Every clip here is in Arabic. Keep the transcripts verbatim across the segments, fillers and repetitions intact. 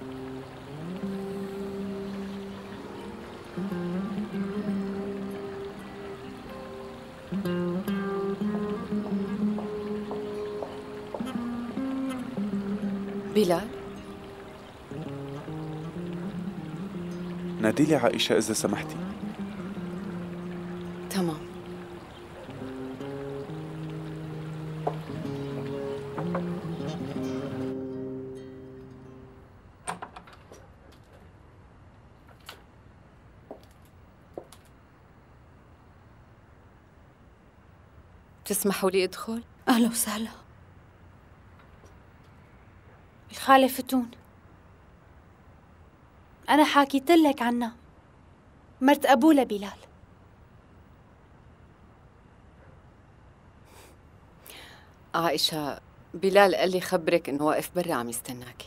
بلال؟ ناديلي عائشة إذا سمحتي. تمام. تسمحوا لي أدخل؟ أهلا وسهلا. الخالة فتون، أنا حاكيت لك عنها، مرت أبوه لبلال. عائشة، بلال قال لي خبرك إنه واقف برا عم يستناكي.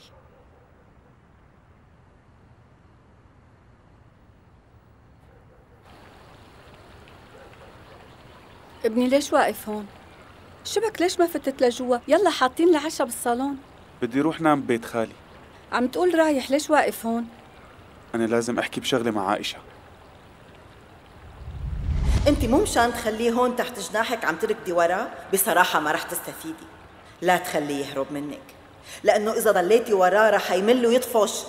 ابني ليش واقف هون؟ شبك ليش ما فتت لجوا؟ يلا حاطين لي عشا بالصالون. بدي روح نام ببيت خالي. عم تقول رايح، ليش واقف هون؟ أنا لازم أحكي بشغلة مع عائشة. انت مو مشان تخليه هون تحت جناحك عم تركضي وراه، بصراحة ما رح تستفيدي. لا تخليه يهرب منك، لأنه إذا ضليتي وراه رح يمل ويطفش.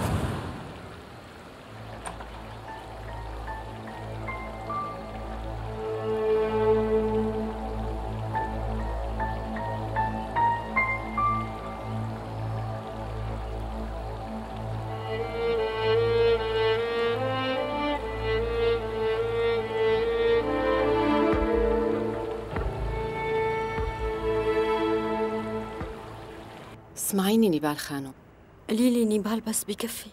اسمعيني نيبال خانم. قولي لي نيبال بس بكفي.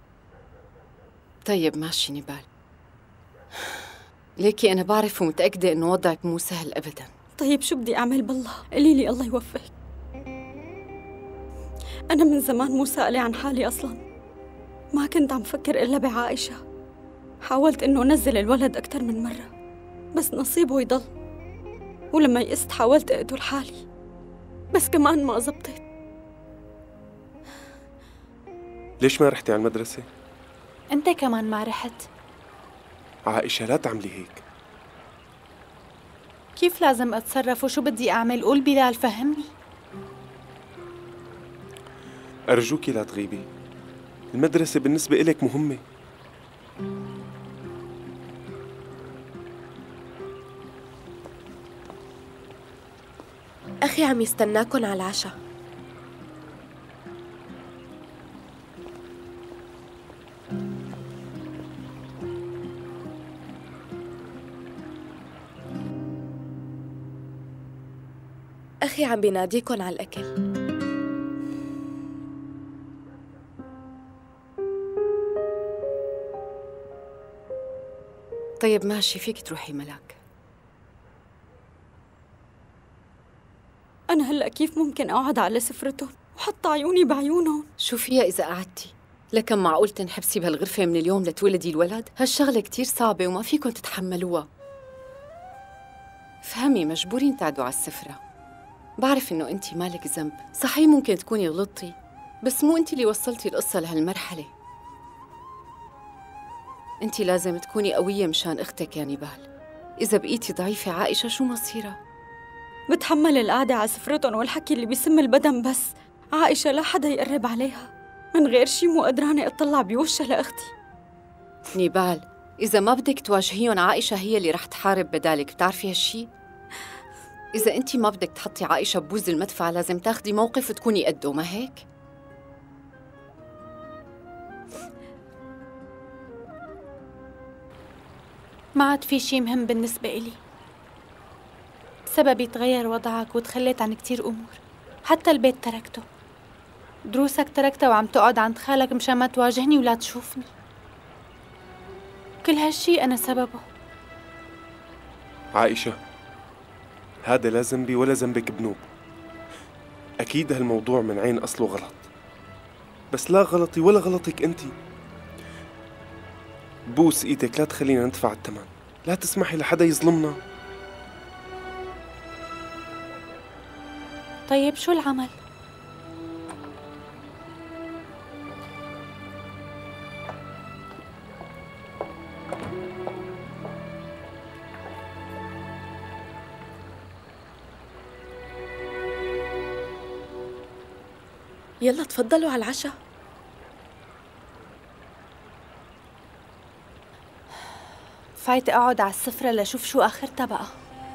طيب ماشي نيبال، ليكي أنا بعرف ومتأكدة إنه وضعك مو سهل أبداً. طيب شو بدي أعمل بالله؟ قولي لي الله يوفقك. أنا من زمان مو سائلة عن حالي أصلاً، ما كنت عم فكر إلا بعائشة. حاولت إنه أنزل الولد أكثر من مرة بس نصيبه يضل، ولما يئست حاولت أقتل حالي بس كمان ما زبطت. ليش ما رحتي على المدرسة؟ أنت كمان ما رحت. عائشة لا تعملي هيك. كيف لازم أتصرف وشو بدي أعمل؟ قول بلال فهمني. أرجوكي لا تغيبي، المدرسة بالنسبة إلك مهمة. أخي عم يستناكن على العشاء. أخي عم بيناديكن على الأكل. طيب ماشي، فيك تروحي ملاك. أنا هلأ كيف ممكن أقعد على سفرتهم وحط عيوني بعيونهم؟ شو فيها إذا قعدتي؟ لكن معقول تنحبسي بهالغرفة من اليوم لتولدي الولد؟ هالشغلة كتير صعبة وما فيكن تتحملوها. فهمي، مجبورين تعدوا على السفرة. بعرف إنه أنتِ مالك ذنب، صحيح ممكن تكوني غلطتي، بس مو أنتِ اللي وصلتي القصة لهالمرحلة. أنتِ لازم تكوني قوية مشان أختك يا نيبال. إذا بقيتي ضعيفة عائشة شو مصيرها؟ بتحمل القعدة على سفرتهم والحكي اللي بيسم البدن، بس عائشة لا حدا يقرب عليها. من غير شي مو قدرانة أطلع بوشها لأختي. نيبال، إذا ما بدك تواجهيهم عائشة هي اللي رح تحارب بدالك، بتعرفي هالشي؟ إذا أنتِ ما بدك تحطي عائشة ببوز المدفع لازم تاخدي موقف وتكوني قده، ما هيك؟ ما عاد في شي مهم بالنسبة إلي، بسببي تغير وضعك وتخليت عن كتير أمور. حتى البيت تركته، دروسك تركتها وعم تقعد عند خالك مشان ما تواجهني ولا تشوفني. كل هالشي أنا سببه. عائشة، هذا لا ذنبي ولا ذنبك بنوب. أكيد هالموضوع من عين أصله غلط، بس لا غلطي ولا غلطك أنتِ. بوس إيدك، لا تخلينا ندفع الثمن، لا تسمحي لحدا يظلمنا. طيب شو العمل؟ يلا تفضلوا على العشاء. فايتة أقعد على السفرة لشوف شو آخرتها بقى.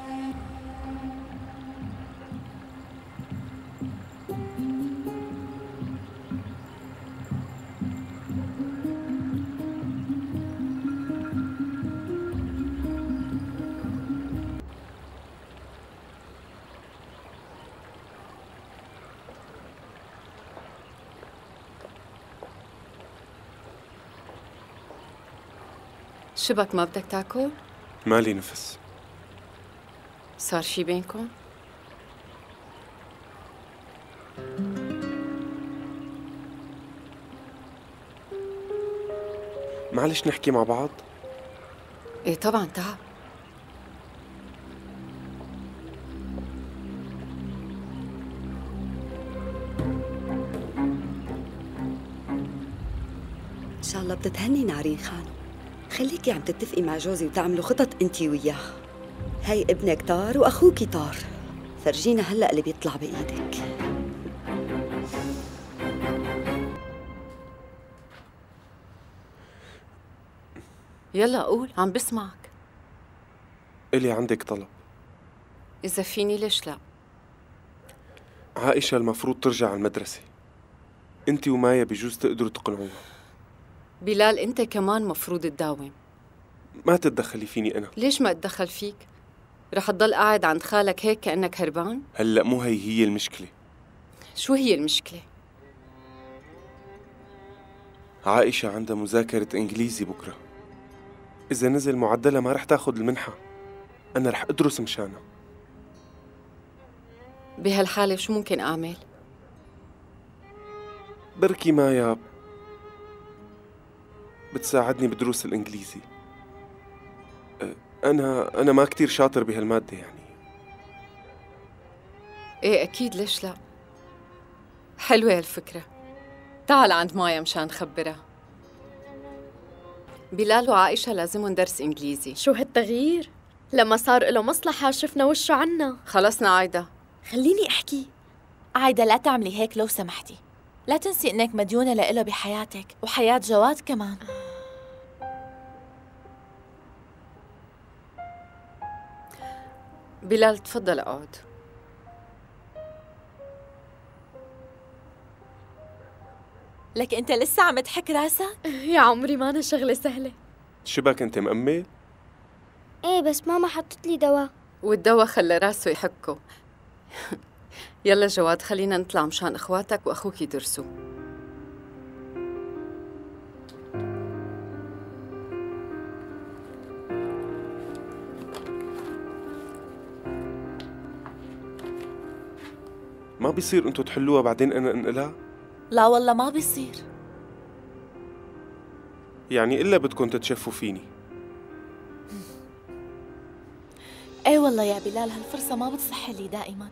شبك ما بدك تاكل؟ مالي نفس. صار شي بينكم؟ معلش نحكي مع بعض؟ ايه طبعا تعال. إن شاء الله بتتهني نارين خانو. خليكي عم تتفقي مع جوزي وتعملوا خطط انتي وياه. هاي ابنك طار واخوكي طار، فرجينا هلا اللي بيطلع بايدك. يلا قول، عم بسمعك. إلي عندك طلب. إذا فيني ليش لا؟ عائشة المفروض ترجع على المدرسة. انتي ومايا بجوز تقدروا تقنعوها. بلال أنت كمان مفروض تداوم. ما تتدخلي فيني أنا. ليش ما أتدخل فيك؟ رح تضل قاعد عند خالك هيك كأنك هربان؟ هلأ مو هي هي المشكلة. شو هي المشكلة؟ عائشة عندها مذاكرة إنجليزي بكرة. إذا نزل معدلها ما رح تاخد المنحة. أنا رح أدرس مشانها. بهالحالة شو ممكن أعمل؟ بركي مايا بتساعدني بدروس الإنجليزي. أنا أنا ما كتير شاطر بهالمادة يعني. إيه أكيد ليش لا؟ حلوة هالفكرة. تعال عند مايا مشان خبرها. بلال وعائشة لازمهم درس إنجليزي. شو هالتغيير؟ لما صار له مصلحة شفنا وشه عنا. خلصنا عايدة. خليني أحكي. عايدة لا تعملي هيك لو سمحتي. لا تنسي إنك مديونة لإله بحياتك وحياة جواد كمان. بلال تفضل اقعد. لك أنت لسه عم تحك راسك؟ يا عمري ما أنا شغلة سهلة. شبك أنت مأمل؟ ايه بس ماما حطت لي دواء. والدواء خلى راسه يحكه. يلا جواد خلينا نطلع مشان اخواتك واخوك يدرسوا. ما بيصير انتوا تحلوها بعدين انا انقلها؟ لا والله ما بيصير. يعني الا بدكم تتشفوا فيني. ايه والله يا بلال هالفرصة ما بتصح لي دائما.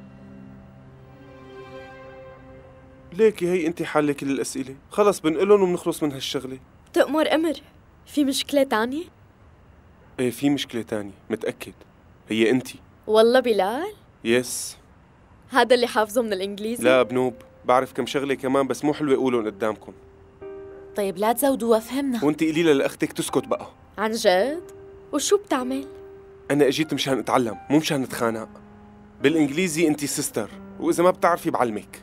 ليكي هي انت حالة كل الاسئلة، خلص بنقلهم وبنخلص من هالشغلة. تأمر أمر. في مشكلة تانية؟ ايه في مشكلة تانية متأكد. هي انت. والله بلال؟ يس. هذا اللي حافظه من الإنجليزي؟ لا بنوب، بعرف كم شغلة كمان بس مو حلوة أقولهم قدامكم. طيب لا تزودوها فهمنا. وانت قولي لها لأختك تسكت بقى. عن جد؟ وشو بتعمل؟ أنا أجيت مشان أتعلم مو مشان نتخانق. بالإنجليزي أنت سيستر، وإذا ما بتعرفي بعلمك.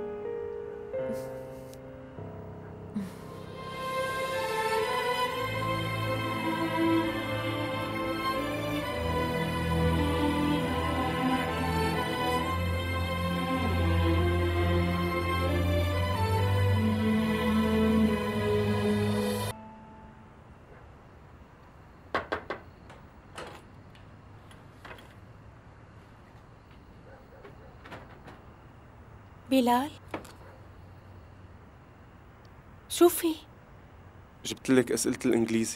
بلال شو في؟ جبت لك أسئلة الإنجليزي.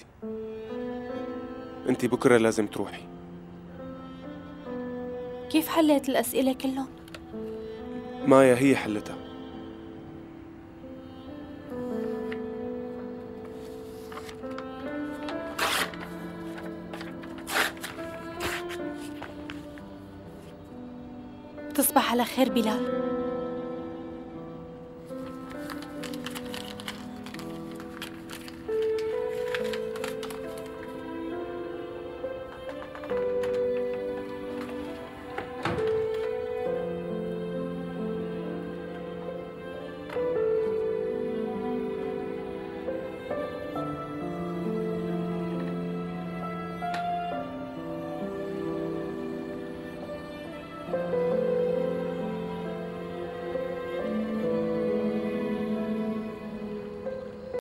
أنت بكرة لازم تروحي. كيف حليت الأسئلة كلهم؟ مايا هي حلتها. تصبح على خير بلال.